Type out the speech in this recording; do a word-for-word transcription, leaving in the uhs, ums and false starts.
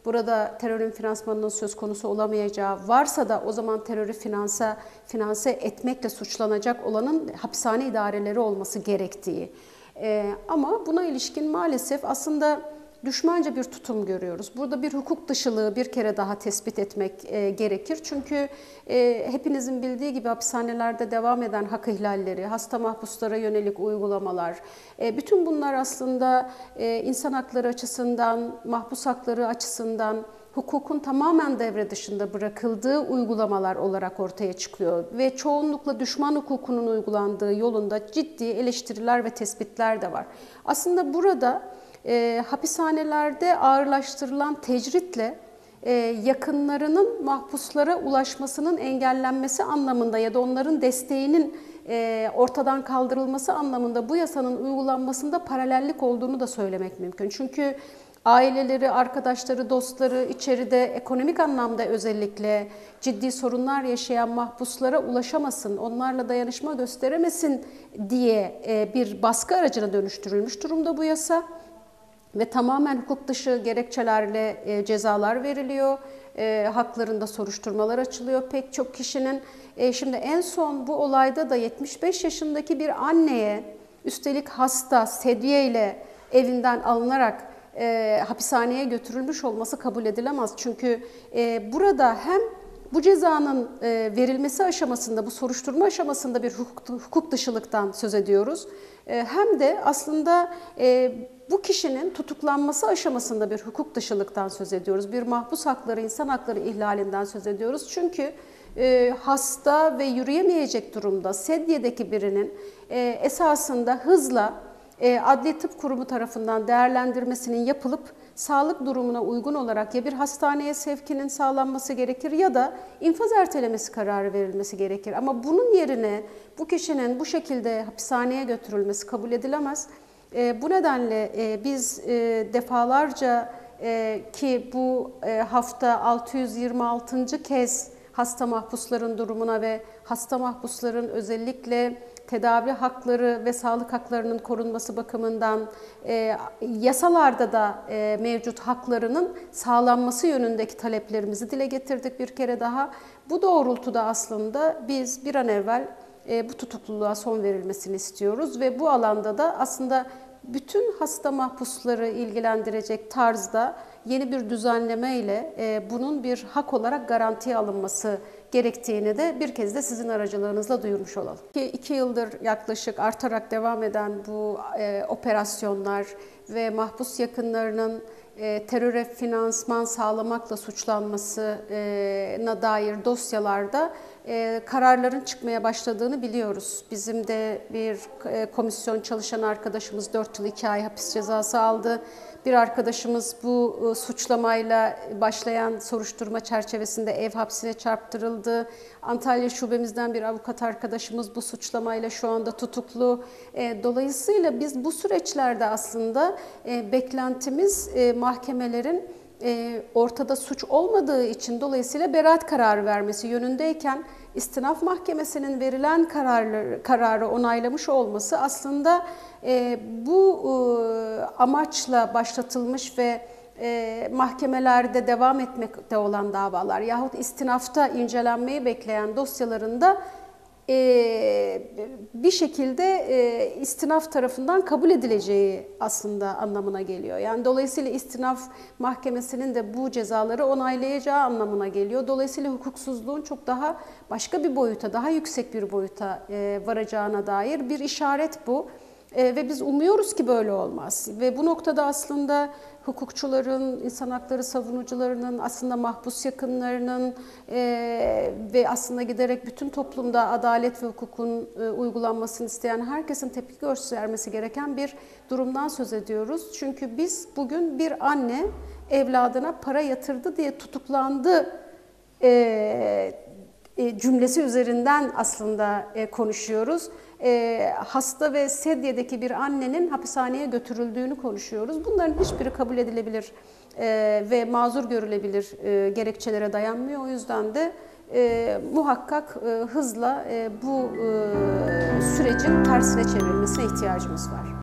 burada terörün finansmanının söz konusu olamayacağı, varsa da o zaman terörü finanse, finanse etmekle suçlanacak olanın hapishane idareleri olması gerektiği. Ee, ama buna ilişkin maalesef aslında düşmanca bir tutum görüyoruz. Burada bir hukuk dışılığı bir kere daha tespit etmek e, gerekir. Çünkü e, hepinizin bildiği gibi hapishanelerde devam eden hak ihlalleri, hasta mahpuslara yönelik uygulamalar, e, bütün bunlar aslında e, insan hakları açısından, mahpus hakları açısından hukukun tamamen devre dışında bırakıldığı uygulamalar olarak ortaya çıkıyor. Ve çoğunlukla düşman hukukunun uygulandığı yolunda ciddi eleştiriler ve tespitler de var. Aslında burada E, hapishanelerde ağırlaştırılan tecritle e, yakınlarının mahpuslara ulaşmasının engellenmesi anlamında ya da onların desteğinin e, ortadan kaldırılması anlamında bu yasanın uygulanmasında paralellik olduğunu da söylemek mümkün. Çünkü aileleri, arkadaşları, dostları içeride ekonomik anlamda özellikle ciddi sorunlar yaşayan mahpuslara ulaşamasın, onlarla dayanışma gösteremesin diye e, bir baskı aracına dönüştürülmüş durumda bu yasa. Ve tamamen hukuk dışı gerekçelerle e, cezalar veriliyor, e, haklarında soruşturmalar açılıyor pek çok kişinin. E, şimdi en son bu olayda da yetmiş beş yaşındaki bir anneye, üstelik hasta, sedyeyle evinden alınarak e, hapishaneye götürülmüş olması kabul edilemez. Çünkü e, burada hem bu cezanın e, verilmesi aşamasında, bu soruşturma aşamasında bir hukuk, hukuk dışılıktan söz ediyoruz. E, hem de aslında e, bu kişinin tutuklanması aşamasında bir hukuk dışılıktan söz ediyoruz. Bir mahpus hakları, insan hakları ihlalinden söz ediyoruz. Çünkü e, hasta ve yürüyemeyecek durumda sedyedeki birinin e, esasında hızla e, Adli Tıp Kurumu tarafından değerlendirmesinin yapılıp sağlık durumuna uygun olarak ya bir hastaneye sevkinin sağlanması gerekir ya da infaz ertelemesi kararı verilmesi gerekir. Ama bunun yerine bu kişinin bu şekilde hapishaneye götürülmesi kabul edilemez. E, bu nedenle e, biz e, defalarca e, ki bu e, hafta altı yüz yirmi altıncı kez hasta mahpusların durumuna ve hasta mahpusların özellikle tedavi hakları ve sağlık haklarının korunması bakımından e, yasalarda da e, mevcut haklarının sağlanması yönündeki taleplerimizi dile getirdik bir kere daha. Bu doğrultuda aslında biz bir an evvel e, bu tutukluluğa son verilmesini istiyoruz ve bu alanda da aslında bütün hasta mahpusları ilgilendirecek tarzda yeni bir düzenleme ile e, bunun bir hak olarak garantiye alınması gerektiğini de bir kez de sizin aracılığınızla duyurmuş olalım. İki, iki yıldır yaklaşık artarak devam eden bu e, operasyonlar ve mahpus yakınlarının e, teröre finansman sağlamakla suçlanmasına dair dosyalarda e, kararların çıkmaya başladığını biliyoruz. Bizim de bir e, komisyon çalışan arkadaşımız dört yıl iki ay hapis cezası aldı. Bir arkadaşımız bu e, suçlamayla başlayan soruşturma çerçevesinde ev hapsine çarptırıldı. Antalya şubemizden bir avukat arkadaşımız bu suçlamayla şu anda tutuklu. E, dolayısıyla biz bu süreçlerde aslında e, beklentimiz e, mahkemelerin e, ortada suç olmadığı için dolayısıyla beraat kararı vermesi yönündeyken İstinaf Mahkemesi'nin verilen kararları, kararı onaylamış olması aslında e, bu e, amaçla başlatılmış ve e, mahkemelerde devam etmekte olan davalar yahut istinafta incelenmeyi bekleyen dosyalarında e, bir şekilde e, istinaf tarafından kabul edileceği aslında anlamına geliyor. Yani dolayısıyla istinaf mahkemesinin de bu cezaları onaylayacağı anlamına geliyor. Dolayısıyla hukuksuzluğun çok daha başka bir boyuta, daha yüksek bir boyuta e, varacağına dair bir işaret bu. E, ve biz umuyoruz ki böyle olmaz. Ve bu noktada aslında hukukçuların, insan hakları savunucularının, aslında mahpus yakınlarının e, ve aslında giderek bütün toplumda adalet ve hukukun e, uygulanmasını isteyen herkesin tepki göstermesi gereken bir durumdan söz ediyoruz. Çünkü biz bugün bir anne evladına para yatırdı diye tutuklandı e, e, cümlesi üzerinden aslında e, konuşuyoruz. E, hasta ve sedyedeki bir annenin hapishaneye götürüldüğünü konuşuyoruz. Bunların hiçbiri kabul edilebilir e, ve mazur görülebilir e, gerekçelere dayanmıyor. O yüzden de e, muhakkak e, hızla e, bu e, sürecin tersine çevrilmesine ihtiyacımız var.